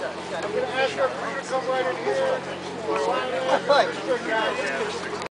I'm going to ask her to come right in here.